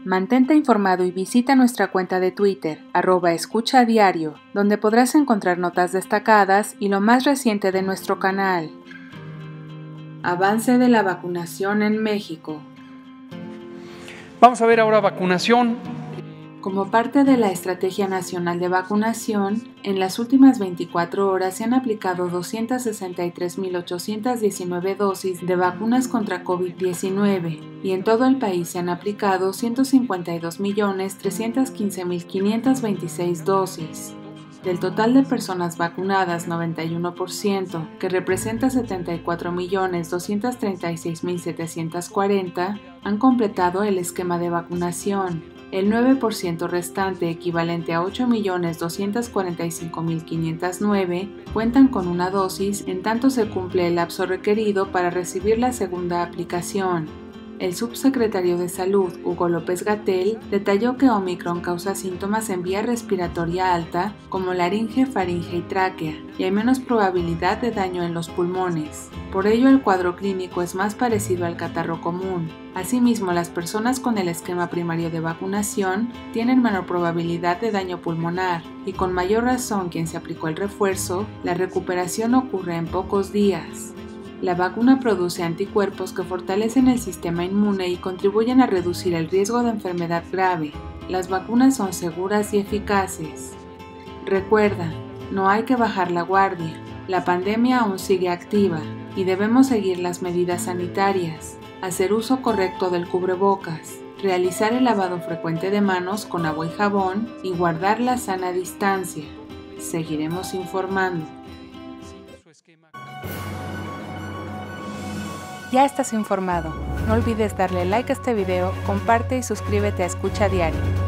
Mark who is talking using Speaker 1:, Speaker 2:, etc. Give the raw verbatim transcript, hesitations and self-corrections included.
Speaker 1: Mantente informado y visita nuestra cuenta de Twitter, arroba escucha diario, donde podrás encontrar notas destacadas y lo más reciente de nuestro canal. Avance de la vacunación en México.
Speaker 2: Vamos a ver ahora vacunación.
Speaker 1: Como parte de la Estrategia Nacional de Vacunación, en las últimas veinticuatro horas se han aplicado doscientas sesenta y tres mil ochocientas diecinueve dosis de vacunas contra COVID diecinueve y en todo el país se han aplicado ciento cincuenta y dos millones trescientos quince mil quinientas veintiséis dosis. Del total de personas vacunadas, noventa y uno por ciento, que representa setenta y cuatro millones doscientos treinta y seis mil setecientos cuarenta, han completado el esquema de vacunación. El nueve por ciento restante, equivalente a ocho millones doscientos cuarenta y cinco mil quinientos nueve, cuentan con una dosis, en tanto se cumple el lapso requerido para recibir la segunda aplicación. El subsecretario de Salud, Hugo López-Gatell, detalló que Omicron causa síntomas en vía respiratoria alta, como laringe, faringe y tráquea, y hay menos probabilidad de daño en los pulmones. Por ello, el cuadro clínico es más parecido al catarro común. Asimismo, las personas con el esquema primario de vacunación tienen menor probabilidad de daño pulmonar, y con mayor razón quien se aplicó el refuerzo, la recuperación ocurre en pocos días. La vacuna produce anticuerpos que fortalecen el sistema inmune y contribuyen a reducir el riesgo de enfermedad grave. Las vacunas son seguras y eficaces. Recuerda, no hay que bajar la guardia. La pandemia aún sigue activa y debemos seguir las medidas sanitarias, hacer uso correcto del cubrebocas, realizar el lavado frecuente de manos con agua y jabón y guardar la sana distancia. Seguiremos informando. Ya estás informado. No olvides darle like a este video, comparte y suscríbete a Escucha Diario.